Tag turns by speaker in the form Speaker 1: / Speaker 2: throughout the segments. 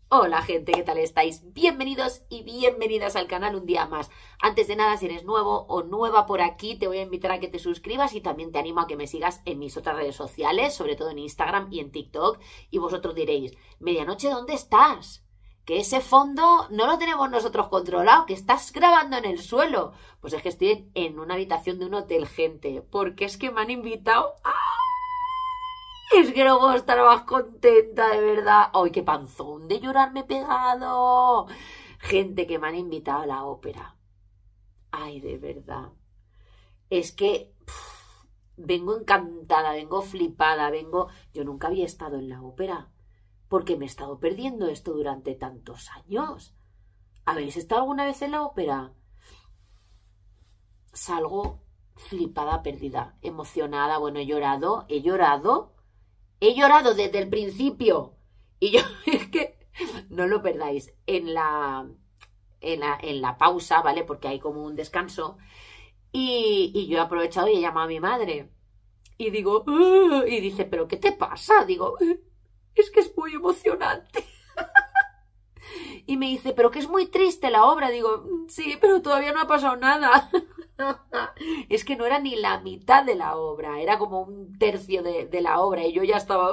Speaker 1: Hola gente, ¿qué tal estáis? Bienvenidos y bienvenidas al canal un día más. Antes de nada, si eres nuevo o nueva por aquí, te voy a invitar a que te suscribas y también te animo a que me sigas en mis otras redes sociales, sobre todo en Instagram y en TikTok. Y vosotros diréis, medianoche, ¿dónde estás? Que ese fondo no lo tenemos nosotros controlado, que estás grabando en el suelo. Pues es que estoy en una habitación de un hotel, gente, porque es que me han invitado a... Es que no puedo estar más contenta, de verdad. ¡Ay, qué panzón de llorar me he pegado! Gente que me han invitado a la ópera. Ay, de verdad. Es que vengo encantada, vengo flipada, vengo... Yo nunca había estado en la ópera, porque me he estado perdiendo esto durante tantos años. ¿Habéis estado alguna vez en la ópera? Salgo flipada, perdida, emocionada. Bueno, he llorado desde el principio. Y yo, es que, no lo perdáis, en la pausa, ¿vale? Porque hay como un descanso. Y yo he aprovechado y he llamado a mi madre. Y digo, y dice, ¿pero qué te pasa? Digo, es que es muy emocionante. Y me dice, pero que es muy triste la obra. Digo, sí, pero todavía no ha pasado nada. Es que no era ni la mitad de la obra, era como un tercio de la obra y yo ya estaba...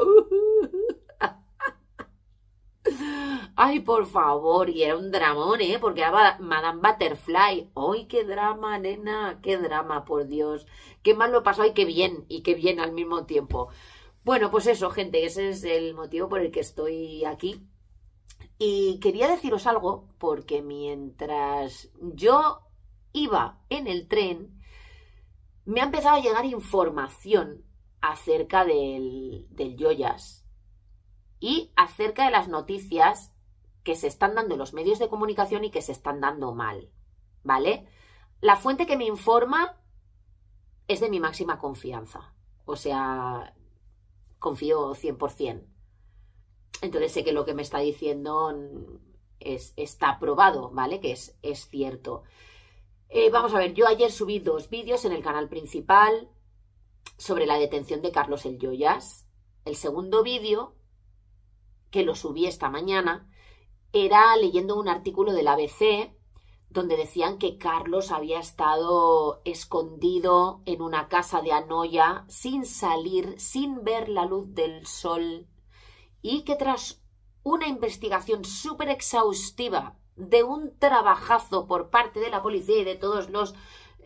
Speaker 1: Ay, por favor, y era un dramón, ¿eh? Porque era Madame Butterfly. ¡Ay, qué drama, nena! ¡Qué drama, por Dios! ¡Qué mal lo he pasado y qué bien al mismo tiempo! Bueno, pues eso, gente, ese es el motivo por el que estoy aquí. Y quería deciros algo, porque mientras yo iba en el tren, me ha empezado a llegar información acerca del Yoyas y acerca de las noticias que se están dando en los medios de comunicación y que se están dando mal, ¿vale? La fuente que me informa es de mi máxima confianza, o sea, confío 100%. Entonces sé que lo que me está diciendo está probado, ¿vale? Que es cierto. Vamos a ver, yo ayer subí 2 vídeos en el canal principal sobre la detención de Carlos el Yoyas. El segundo vídeo, que lo subí esta mañana, era leyendo un artículo del ABC donde decían que Carlos había estado escondido en una casa de Anoia sin salir, sin ver la luz del sol, y que tras una investigación súper exhaustiva de un trabajazo por parte de la policía y de todos los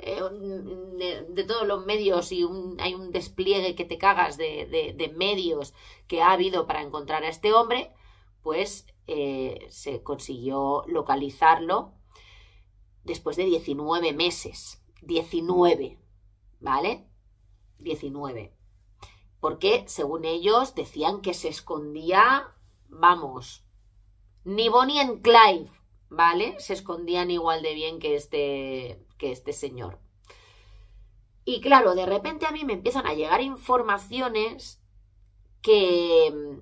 Speaker 1: medios, y hay un despliegue que te cagas de medios que ha habido para encontrar a este hombre, pues se consiguió localizarlo después de 19 meses. 19, ¿vale? 19. Porque, según ellos, decían que se escondía, vamos, ni Bonnie and Clyde, ¿vale? Se escondían igual de bien que este señor. Y claro, de repente a mí me empiezan a llegar informaciones que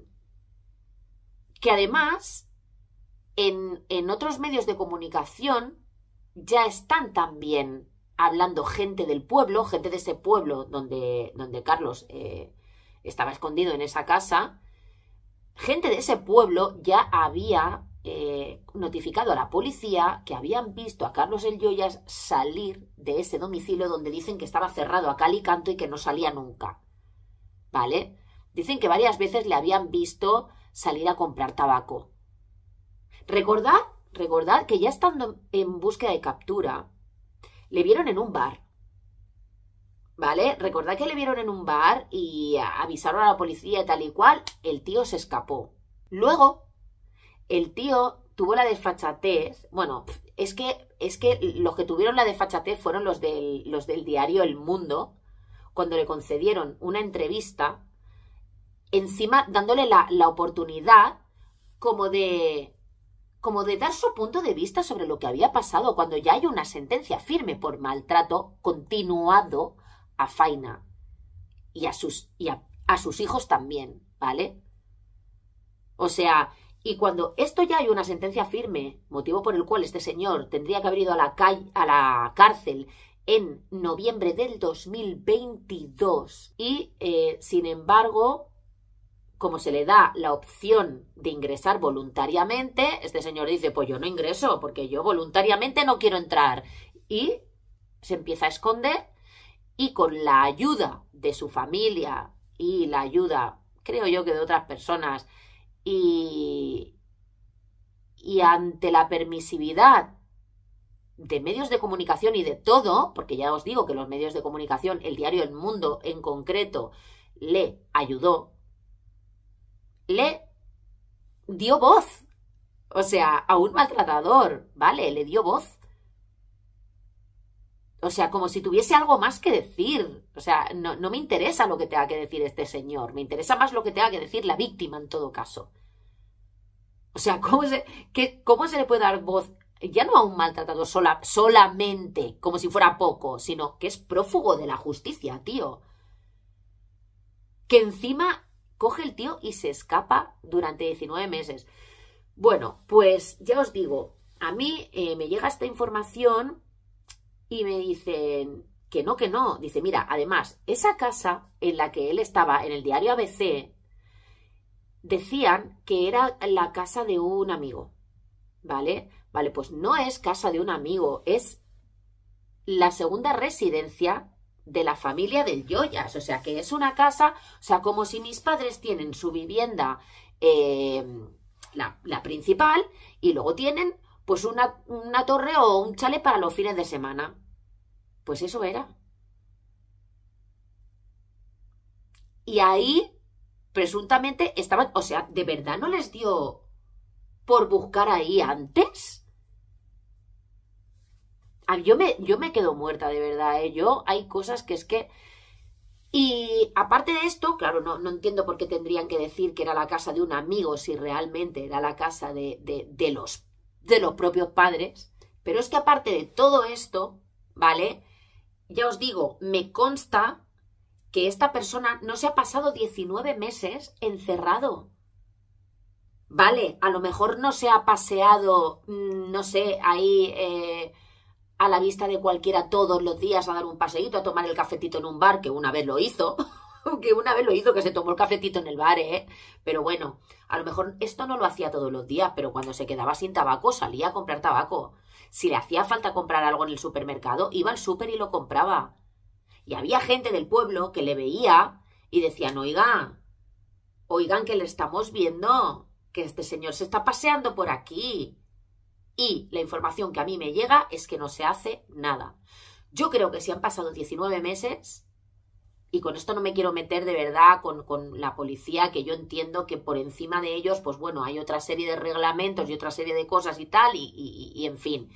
Speaker 1: además en otros medios de comunicación ya están también hablando gente del pueblo, gente de ese pueblo donde Carlos estaba escondido en esa casa. Gente de ese pueblo ya había notificado a la policía que habían visto a Carlos el Yoyas salir de ese domicilio donde dicen que estaba cerrado a cal y canto y que no salía nunca, ¿vale? Dicen que varias veces le habían visto salir a comprar tabaco. Recordad que ya estando en búsqueda de captura, le vieron en un bar, ¿vale? Recordad que le vieron en un bar y avisaron a la policía y tal y cual. El tío se escapó. Luego, el tío tuvo la desfachatez. Bueno, es que los que tuvieron la desfachatez fueron los del diario El Mundo, cuando le concedieron una entrevista, encima dándole la oportunidad como de dar su punto de vista sobre lo que había pasado, cuando ya hay una sentencia firme por maltrato continuado a Faina y a sus hijos también, ¿vale? O sea, y cuando esto ya hay una sentencia firme, motivo por el cual este señor tendría que haber ido a la cárcel en noviembre del 2022, y sin embargo como se le da la opción de ingresar voluntariamente, este señor dice, pues yo no ingreso porque yo voluntariamente no quiero entrar. Y se empieza a esconder y con la ayuda de su familia y la ayuda, creo yo, que de otras personas y ante la permisividad de medios de comunicación y de todo, porque ya os digo que los medios de comunicación, el diario El Mundo en concreto, le ayudó, le dio voz, o sea, a un maltratador, ¿vale? Le dio voz. O sea, como si tuviese algo más que decir. O sea, no me interesa lo que tenga que decir este señor, me interesa más lo que tenga que decir la víctima en todo caso. O sea, ¿cómo se le puede dar voz ya no a un maltratador solamente, como si fuera poco, sino que es prófugo de la justicia, tío? Que encima coge el tío y se escapa durante 19 meses. Bueno, pues ya os digo, a mí me llega esta información y me dicen que no, que no. Dice, mira, además, esa casa en la que él estaba, en el diario ABC, decían que era la casa de un amigo, ¿vale? Vale, pues no es casa de un amigo, es la segunda residencia de la familia del Yoyas, o sea, que es una casa, o sea, como si mis padres tienen su vivienda, la principal, y luego tienen pues una torre o un chalet para los fines de semana. Pues eso era. Y ahí, presuntamente, estaban, o sea, ¿de verdad no les dio por buscar ahí antes? Yo me quedo muerta, de verdad, ¿eh? Hay cosas que es que... Y aparte de esto, claro, no entiendo por qué tendrían que decir que era la casa de un amigo si realmente era la casa de los propios padres. Pero es que aparte de todo esto, ¿vale? Ya os digo, me consta que esta persona no se ha pasado 19 meses encerrado. Vale, a lo mejor no se ha paseado, no sé, ahí a la vista de cualquiera todos los días a dar un paseíto, a tomar el cafetito en un bar, que una vez lo hizo, que se tomó el cafetito en el bar, ¿eh? Pero bueno, a lo mejor esto no lo hacía todos los días, pero cuando se quedaba sin tabaco salía a comprar tabaco. Si le hacía falta comprar algo en el supermercado, iba al súper y lo compraba. Y había gente del pueblo que le veía y decían, oigan que le estamos viendo, que este señor se está paseando por aquí. Y la información que a mí me llega es que no se hace nada. Yo creo que si han pasado 19 meses, y con esto no me quiero meter de verdad con la policía, que yo entiendo que por encima de ellos, pues bueno, hay otra serie de reglamentos y otra serie de cosas y tal, y en fin.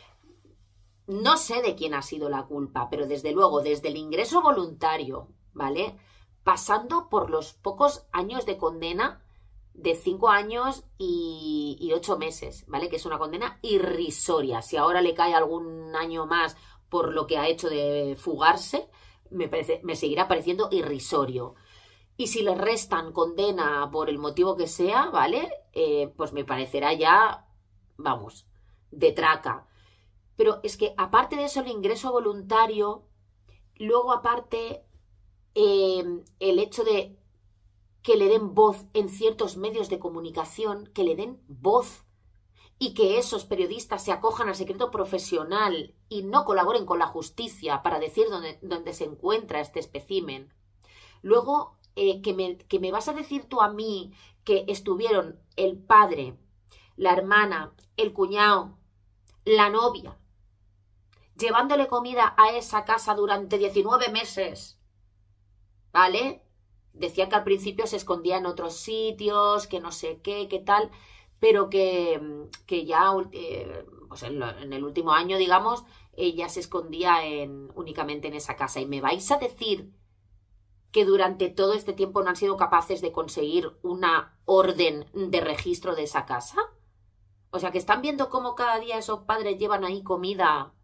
Speaker 1: No sé de quién ha sido la culpa, pero desde luego, desde el ingreso voluntario, ¿vale? Pasando por los pocos años de condena de 5 años y 8 meses, ¿vale? Que es una condena irrisoria. Si ahora le cae algún año más por lo que ha hecho de fugarse, me seguirá pareciendo irrisorio. Y si le restan condena por el motivo que sea, ¿vale? Pues me parecerá ya, vamos, de traca. Pero es que aparte de eso, el ingreso voluntario, luego aparte el hecho de que le den voz en ciertos medios de comunicación, que le den voz y que esos periodistas se acojan al secreto profesional y no colaboren con la justicia para decir dónde se encuentra este espécimen. Luego, que me vas a decir tú a mí que estuvieron el padre, la hermana, el cuñado, la novia, llevándole comida a esa casa durante 19 meses, ¿vale? Decían que al principio se escondía en otros sitios, que no sé qué tal, pero que ya pues en el último año, digamos, ella se escondía únicamente en esa casa. ¿Y me vais a decir que durante todo este tiempo no han sido capaces de conseguir una orden de registro de esa casa? O sea, que están viendo cómo cada día esos padres llevan ahí comida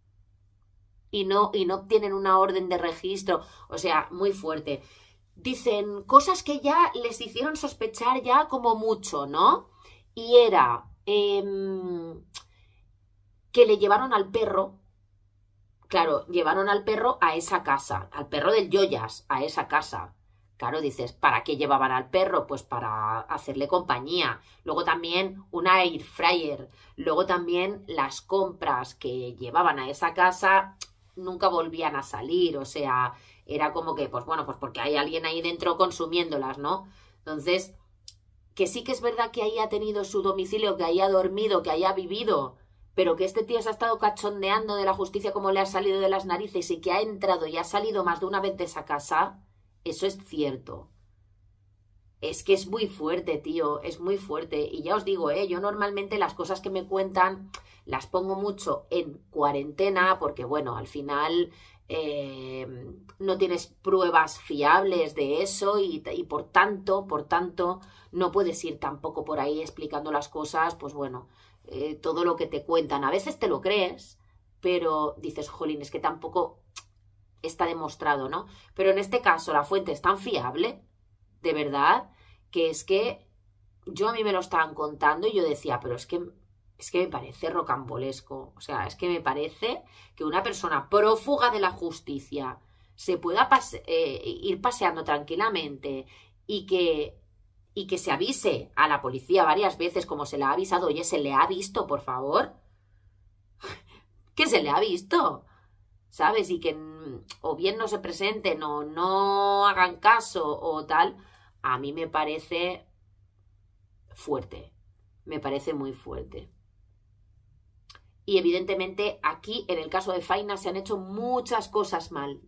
Speaker 1: y no obtienen una orden de registro. O sea, muy fuerte. Dicen cosas que ya les hicieron sospechar ya como mucho, ¿no? Y era que le llevaron al perro, claro, llevaron al perro a esa casa, al perro del Yoyas, a esa casa. Claro, dices, ¿para qué llevaban al perro? Pues para hacerle compañía. Luego también una air fryer. Luego también las compras que llevaban a esa casa nunca volvían a salir. O sea, era como que, pues bueno, pues porque hay alguien ahí dentro consumiéndolas, ¿no? Entonces, que sí que es verdad que ahí ha tenido su domicilio, que haya dormido, que haya vivido, pero que este tío se ha estado cachondeando de la justicia como le ha salido de las narices y que ha entrado y ha salido más de una vez de esa casa, eso es cierto. Es que es muy fuerte, tío, es muy fuerte. Y ya os digo, yo normalmente las cosas que me cuentan las pongo mucho en cuarentena porque, bueno, al final no tienes pruebas fiables de eso y por tanto, no puedes ir tampoco por ahí explicando las cosas, pues bueno, todo lo que te cuentan. A veces te lo crees, pero dices, jolín, es que tampoco está demostrado, ¿no? Pero en este caso la fuente es tan fiable, de verdad, que es que yo a mí me lo estaban contando y yo decía, pero es que me parece rocambolesco. O sea, es que me parece que una persona prófuga de la justicia se pueda ir paseando tranquilamente y que se avise a la policía varias veces como se le ha avisado. Oye, ¿se le ha visto, por favor? ¿Que se le ha visto? ¿Sabes? Y que o bien no se presenten o no hagan caso o tal, a mí me parece fuerte, me parece muy fuerte. Y evidentemente aquí, en el caso de Faina, se han hecho muchas cosas mal,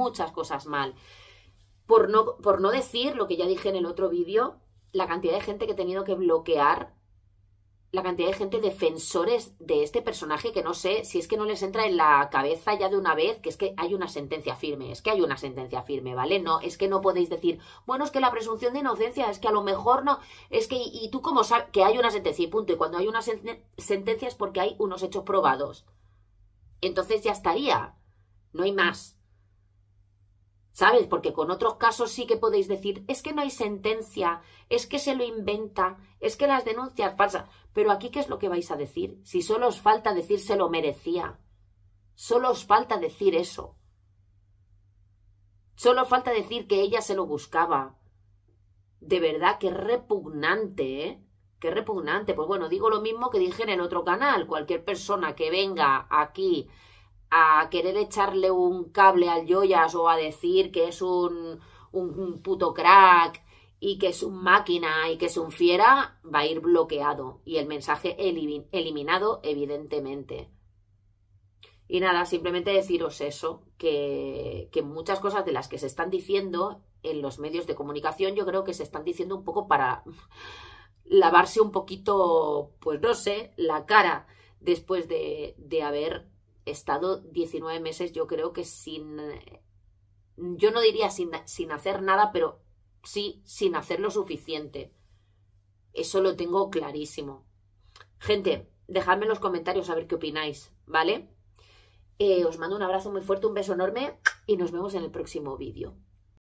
Speaker 1: por no decir lo que ya dije en el otro vídeo, la cantidad de gente que he tenido que bloquear, la cantidad de gente defensores de este personaje que no sé si es que no les entra en la cabeza ya de una vez que es que hay una sentencia firme, ¿vale? No, es que no podéis decir, bueno, es que la presunción de inocencia, es que a lo mejor no, es que, y tú cómo sabes que hay una sentencia y punto, y cuando hay una sentencia es porque hay unos hechos probados. Entonces ya estaría, no hay más. ¿Sabes? Porque con otros casos sí que podéis decir, es que no hay sentencia, es que se lo inventa, es que las denuncias falsas. Pero aquí, ¿qué es lo que vais a decir? Si solo os falta decir se lo merecía. Solo os falta decir eso. Solo os falta decir que ella se lo buscaba. De verdad, qué repugnante, ¿eh? Qué repugnante. Pues bueno, digo lo mismo que dije en el otro canal. Cualquier persona que venga aquí a querer echarle un cable al Yoyas o a decir que es un puto crack y que es un máquina y que es un fiera, va a ir bloqueado y el mensaje eliminado, evidentemente. Y nada, simplemente deciros eso, que muchas cosas de las que se están diciendo en los medios de comunicación yo creo que se están diciendo un poco para lavarse un poquito, pues no sé, la cara después de haber estado 19 meses, yo creo que yo no diría sin hacer nada, pero sí sin hacer lo suficiente. Eso lo tengo clarísimo. Gente, dejadme en los comentarios a ver qué opináis, ¿vale? Os mando un abrazo muy fuerte, un beso enorme y nos vemos en el próximo vídeo.